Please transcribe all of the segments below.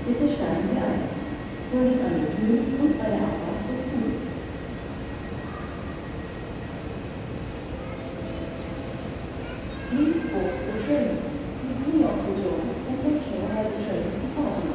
Bitte steigen Sie ein. Vorsicht an den Türen und bei der Abfahrt des Zuges. Please board the train. Clear off the doors and take care how the train is departing.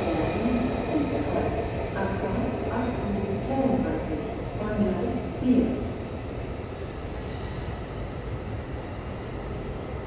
Here.